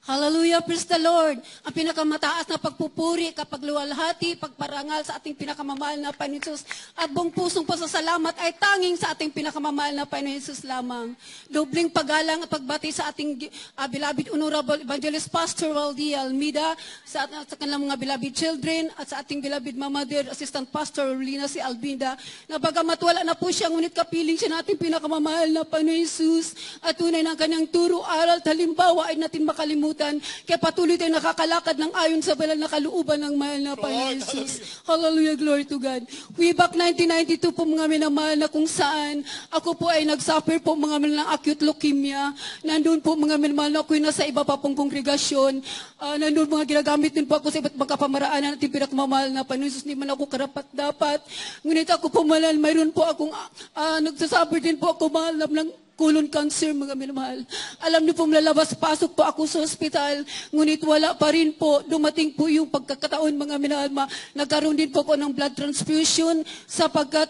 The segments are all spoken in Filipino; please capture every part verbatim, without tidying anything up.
Hallelujah, praise the Lord. Ang pinakamataas na pagpupuri, kapag luwalhati, pagparangal sa ating pinakamamahal na Panginoon Jesus at buong pusong pasasalamat ay tanging sa ating pinakamamahal na Panginoon Jesus lamang. Dobling paggalang at pagbati sa ating uh, beloved Honorable Evangelist Pastor Waldi Almeida, sa, sa kanilang mga beloved children at sa ating beloved Mama Dear Assistant Pastor Lina si Albinda, na bagamat wala na po siya, ngunit kapiling siya natin pinakamamahal na Panginoon Jesus at tunay ng kanyang turo, aral, halimbawa ay natin makalimutan. Kaya patuloy tayo nakakalakad ng ayon sa banal na kalooban ng mahal na Panginoon Jesus. Hallelujah, glory to God. Way back nineteen ninety-two po mga minamahal na kung saan ako po ay nagsuffer po mga minamahal ng acute leukemia. Nandun po mga minamahal na ako'y nasa iba pa pong kongregasyon. Uh, nandun mga ginagamit din po ako sa iba't magkapamaraan natin pinakmamahal na Panginoon Jesus. Hindi man ako karapat dapat. Ngunit ako po malal, mayroon po akong uh, nagsasuffer din po ako mahal ng colon cancer, mga minamahal. Alam niyo po, lalabas, pasok po ako sa hospital, ngunit wala pa rin po, dumating po yung pagkakataon, mga minamahal, ma, nagkaroon din po ako ng blood transfusion, sapagkat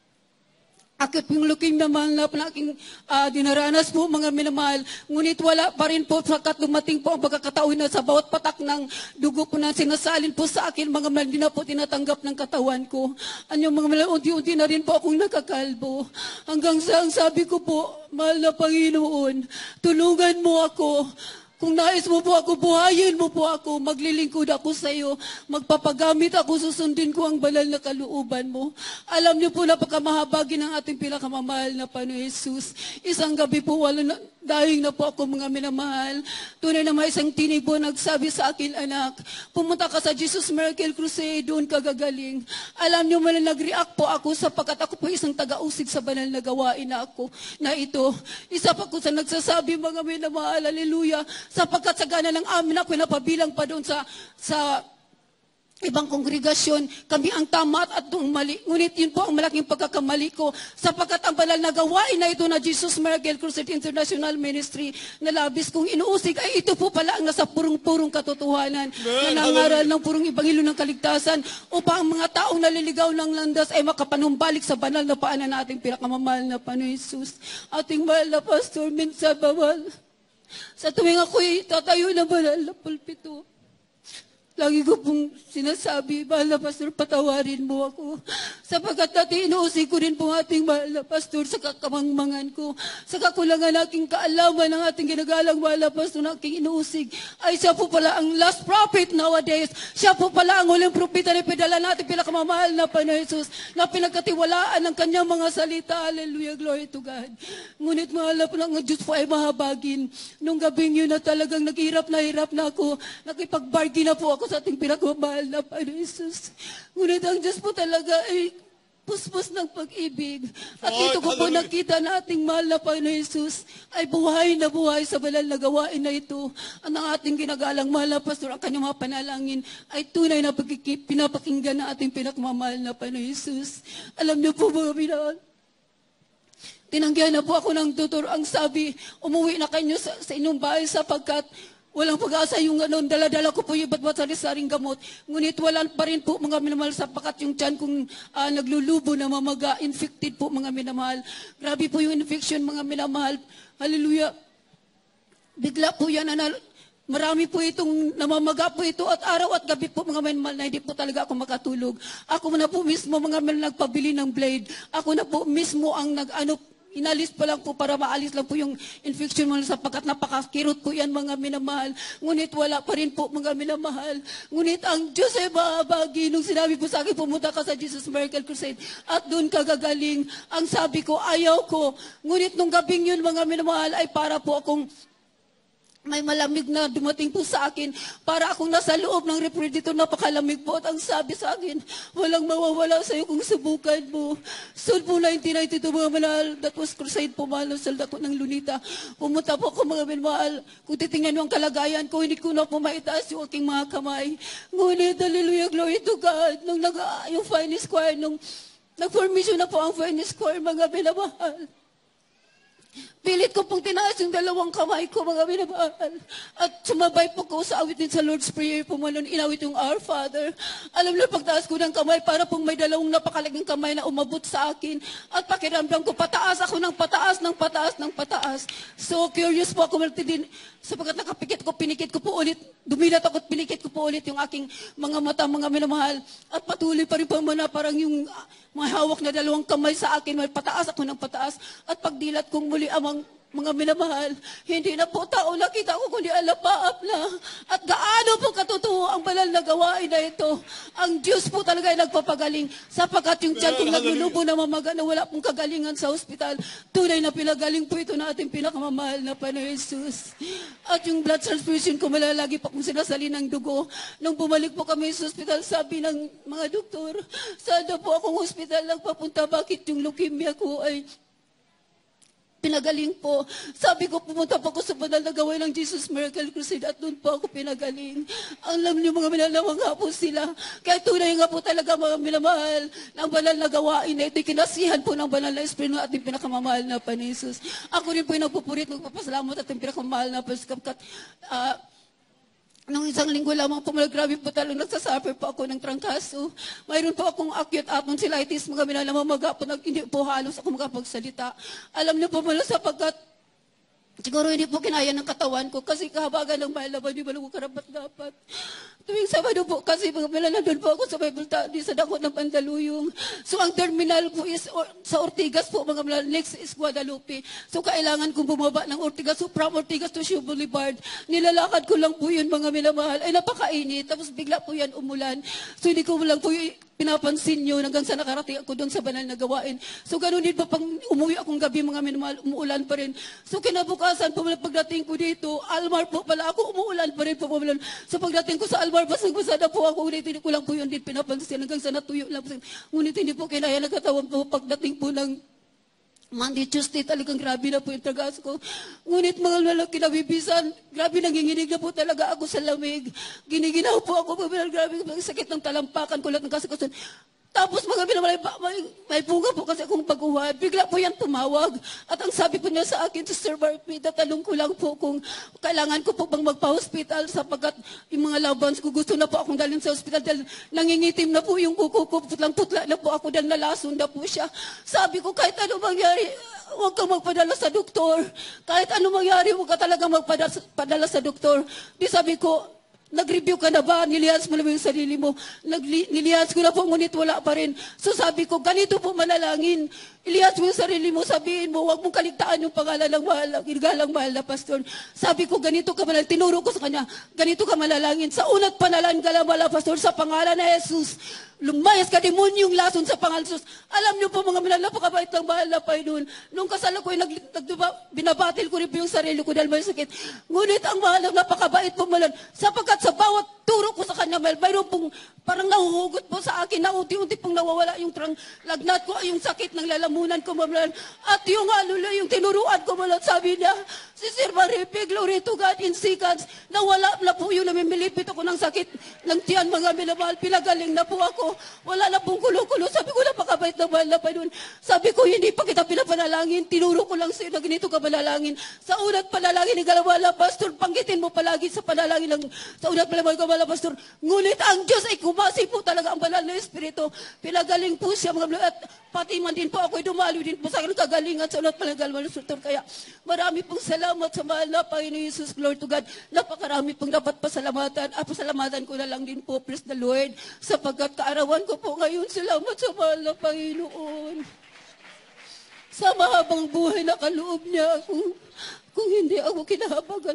akit yung looking naman na aking uh, dinaranas po, mga minamahal. Ngunit wala pa rin po, sakat dumating po ang pagkakataon na sa bawat patak ng dugo po na sinasalin po sa akin, mga minamahal, di na po tinatanggap ng katawan ko. Ano mga minamahal, unti-unti na rin po akong nakakalbo. Hanggang sa ang sabi ko po, mahal na Panginoon, tulungan mo ako. Kung nais mo po ako, buhayin mo po ako, maglilingkod ako sa iyo, magpapagamit ako, susundin ko ang banal na kalooban mo. Alam niyo po, napakamahabagi ng ating pinakamamahal na Panginoon Jesus. Isang gabi po, wala na, dahil na po ako mga minamahal. Tunay na may isang tinig po nagsabi sa akin, anak, pumunta ka sa Jesus Miracle Crusade, doon ka gagaling. Alam niyo, man nag-react po ako sapagkat ako po isang taga-usig sa banal na gawain na ako, na ito. Isa pa ko sa nagsasabi, mga minamahal, hallelujah, sapagkat sa gana ng amin ako napabilang pa doon sa sa ibang kongregasyon, kami ang tama at itong mali. Ngunit yun po ang malaking pagkakamali ko, sapagkat ang banal na gawain na ito na Jesus Miracle Crusade International Ministry na labis kong inuusig, ay ito po pala ang nasa purong-purong katotohanan, na nangaral ng purong ibangilo ng kaligtasan, upang ang mga taong naliligaw ng landas ay makapanumbalik sa banal na paanan na ating pinakamamahal na Panginoon Jesus. Ating mahal na pastor, minsan bawal. Sa tuwing ako'y tatayo na banal na pulpito, lagi ko pong sinasabi, mahal na pastor, patawarin mo ako. Sapagkat dati inuusig ko rin po ating mahal na pastor sa kakamangmangan ko. Sa kakulangan aking kaalaman ng ating ginagalang mahal na pastor na aking inuusig, ay siya po pala ang last prophet nowadays. Siya po pala ang huling propeta na pinadala natin pinakamamahal na Panginoon Jesus, na pinagkatiwalaan ng kanyang mga salita. Hallelujah, glory to God. Ngunit mahal na po ng Diyos po ay mahabagin. Nung gabing yun na talagang naghirap na hirap na ako, nakipag-bargain na po ako sa ating pinagmamahal na Panginoon Jesus. Ngunit ang Diyos po talaga ay puspos ng pag-ibig. At ito ko po nakita na ating mahal na Panginoon Jesus ay buhay na buhay sa banal na gawain na ito. At ang ating ginagalang mahal na pastor, ang kanyang mga panalangin ay tunay na pagkikip, pinapakinggan na ating pinagmamahal na Panginoon Jesus. Alam niyo po mga minahal, tinanggihan na po ako ng tutor. Ang sabi, umuwi na kayo sa, sa inyong bahay sapagkat walang pag-asa yung ano, dala-dala ko po yung iba't sari-saring gamot. Ngunit wala pa rin po mga minamahal sapagkat yung tiyan kong uh, naglulubo na mamaga, infected po mga minamahal. Grabe po yung infection mga minamahal. Hallelujah. Bigla po yan na marami po itong namamaga po ito at araw at gabi po mga minamahal na hindi po talaga ako makatulog. Ako na po mismo mga minamahal nagpabili ng blade. Ako na po mismo ang nag-ano, inalis pa lang po para maalis lang po yung infection mo sapagkat napakakirot po yan mga minamahal. Ngunit wala pa rin po mga minamahal. Ngunit ang Diyos ay mahabagi. Nung sinabi po sa akin, pumunta ka sa Jesus Miracle Crusade at doon ka gagaling. Ang sabi ko, ayaw ko. Ngunit nung gabing yun mga minamahal ay para po akong may malamig na dumating po sa akin para akong nasa loob ng refrigerator, napakalamig po. At ang sabi sa akin, walang mawawala sa iyo kung subukan mo. So po nineteen ninety-two mga manahal, that was crusade po mahal sa dako ng Lunita. Pumunta po ako mga minamahal. Kung titingnan mo ang kalagayan ko, hindi ko na po maitaas yung aking mga kamay. Ngunit, hallelujah, glory to God. Nung nag, yung finest choir, nung nag-formation na po ang finest choir, mga minamahal, Pilit ko pong tinaas yung dalawang kamay ko, mga minamahal. At sumabay po ko sa awitin sa Lord's Prayer po man inawit yung Our Father. Alam niyo, pagtaas ko ng kamay, para pong may dalawang napakalaking kamay na umabot sa akin. At pakiramdam ko, pataas ako ng pataas, ng pataas, ng pataas. So curious po ako, din, sapagkat nakapikit ko, pinikit ko po ulit, dumilat ako at pinikit ko po ulit yung aking mga mata, mga minamahal. At patuloy pa rin po na parang yung mga hawak na dalawang kamay sa akin, may pataas ako ng pataas. At pagdilat kong muli amang mga minamahal, hindi na po tao nakita ko, kundi alapaap na. At gaano po katotoo ang banal na gawain na ito. Ang Diyos po talaga ay nagpapagaling, sapagkat yung tiyan kong naglulubo na mamaga na wala pong kagalingan sa ospital, tunay na pinagaling po ito na ating pinakamamahal na Panginoon Jesus. At yung blood transfusion ko, malalagi pa kung sinasali ng dugo. Nung bumalik po kami sa ospital, sabi ng mga doktor, saan po akong ospital nagpapunta, bakit yung leukemia ko ay pinagaling po. Sabi ko, pumunta po ako sa banal na gawain ng Jesus Miracle Crusade at doon po ako pinagaling. Alam niyo, mga minamahal nga po sila. Kaya tunay nga po talaga, mga minamahal, ng banal na gawain na ito, kinasihan po ng banal na Espiritu at ating pinakamamahal na Panginoon Jesus. Ako rin po yung nagpupurit, magpapasalamat at ating pinakamamahal na Panginoon. Uh, Nung isang linggo lamang po, grabe po talagang nagsasuffer po ako ng trangkaso. Mayroon po akong acute tonsillitis, mga minamamaga po, hindi po halos ako makapagsalita. Alam niyo po mula sapagkat siguro hindi po kinaya ng katawan ko kasi kahabagan ng mahal na ba, di ba lang karapat dapat. Tuwing Sabado po kasi mga mila nandun po ako sa Bible study sa Dakot ng Mandaluyong. So ang terminal po is or, sa Ortigas po, mga mila, next is Guadalupe. So kailangan kong bumaba ng Ortigas, so from Ortigas to Shue Boulevard. Nilalakad ko lang po yun, mga minamahal. Ay napakainit, tapos bigla po yan umulan. So hindi ko lang po yung pinapansin nyo hanggang sa nakarating ako doon sa banal na gawain. So ganun din pa pang umuwi akong gabi, mga minamahal, umuulan pa rin. So kinabukasan po, pagdating ko dito, Almar po pala ako, umuulan pa rin po. So pagdating ko sa Almar, basang-basa na po ako, ngunit hindi ko lang po yun din pinapansin hanggang sa natuyo lang po. Ngunit hindi po kinaya nagkatawan po pagdating po ng Monday, Tuesday, talagang grabe na po yung tagas ko. Ngunit mga lalaki kinabibisan, grabe nanginginig na po talaga ako sa lamig. Giniginaw po ako, grabe sakit ng talampakan ko lahat ng kasakasan. Tapos mga binamay, may, may bunga po kasi akong pag-uwan. Bigla po yan tumawag. At ang sabi po niya sa akin, Sister Barbie, tatanong ko lang po kung kailangan ko po bang magpa-hospital sapagkat yung mga loved ones ko gusto na po akong dalhin sa hospital dahil nangingitim na po yung kuko ko, putlang-putla na po ako dahil nalason na po siya. Sabi ko, kahit ano mangyari, huwag kang magpadala sa doktor. Kahit ano mangyari, huwag ka talaga magpadala sa doktor. Di sabi ko, nag-review ka na ba? Nilihans mo na ba yung sarili mo? Nagli- nilihans ko na po, ngunit wala pa rin. So sabi ko, ganito po manalangin. Ilihans mo yung sarili mo, sabihin mo, huwag mong kaligtaan yung pangalan ng mahal, galang mahal na pastor. Sabi ko, ganito ka manalangin. Tinuro ko sa kanya, ganito ka manalangin. Sa unat panalangin galang mahal na pastor, sa pangalan na Jesus, lumayas ka demonyong lason sa pangalan Jesus. Alam niyo po mga minal, napakabait ng mahal na Panginoon. Nung kasal ako, nag, nag, binabatil ko rin po yung sarili ko dahil may sakit. Ngunit ang mahal na napakabait po malal. Sapagkat sa bawat turo ko sa kanya, mahal, mayroon pong parang nahuhugot po sa akin na unti-unti pong nawawala yung trang lagnat ko, yung sakit ng lalamunan ko, mahal. At yung alulo, yung tinuruan ko, mahal, sabi niya, Sister Maripe, glory to God in seconds, nawala na po yung namimilipit ako ng sakit ng tiyan, mga minamahal, pinagaling na po ako. Wala na pong kulo-kulo. Sabi ko, napakabait na mahal na Panginoon. Sabi ko, hindi pa kita pinapanalangin. Tinuro ko lang sa'yo na ganito ka manalangin. Sa unat panalangin ni Galawala, Pastor, panggitin mo palagi sa panalangin ng sa unat panalangin ni Galawala, Pastor. Ngunit ang Diyos ay kumasi po talaga ang banal na Espiritu. Pinagaling po siya, mga at pati man din po ako, dumalo din po sa akin kagalingan sa unat panalangin ni Galawala, Pastor. Kaya marami pong salamat sa mahal na Panginoon Jesus, glory to God. Napakarami pong dapat pasalamatan. At pasalamatan ko na lang din po, praise the Lord, sapagkat kaarawan ko po ngayon, salamat sa mahal na Panginoon. Sa mahabang buhay na kaloob niya, kung, kung hindi ako kinahabagan,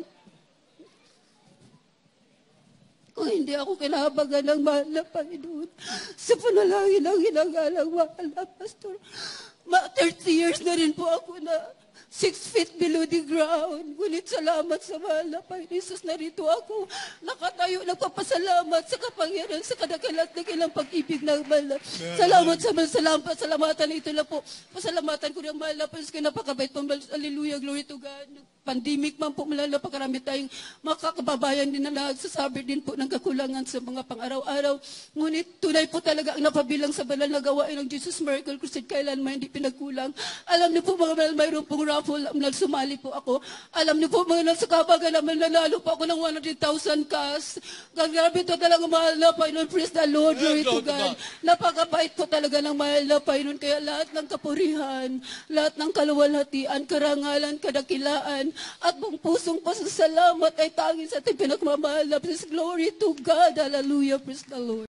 kung hindi ako kinahabagan ng mahal na Panginoon, sa panalangin ang hinagalang mahal na Pastor, ma thirty years na rin po ako na Six feet below the ground. Ngunit salamat sa mahal na Panginoon Jesus, narito ako. Nakatayo, nagpapasalamat sa kapangyarihan, sa kadakalat-dakilang pag-ibig ng mahal na. Salamat sa mahal, salamat, salamatan ito lang po. Pasalamatan ko ng mahal na Panginoon, kaya napakabait po. Hallelujah, glory to God. Pandemic man po, malala pa karami tayong makakababayan din na nagsasabi din po ng kakulangan sa mga pang-araw-araw. Ngunit tunay po talaga ang napabilang sa banal na gawain ng Jesus Miracle Crusade, kailan man hindi pinagkulang. Alam niyo po mga banal, mayroon pong po, nagsumali po ako. Alam niyo po, mga nasa kabaga naman, nanalo po ako ng one hundred thousand cash. Grabe to talaga, mahal na Panginoon. Praise the Lord, glory Yeah, to glory to God. God. Napakabait po talaga ng mahal na Panginoon. Kaya lahat ng kapurihan, lahat ng kaluwalhatian, karangalan, kadakilaan, at buong pusong pasasalamat ay tanging sa ating pinagmamahal na. Praise glory to God. Hallelujah. Praise the Lord.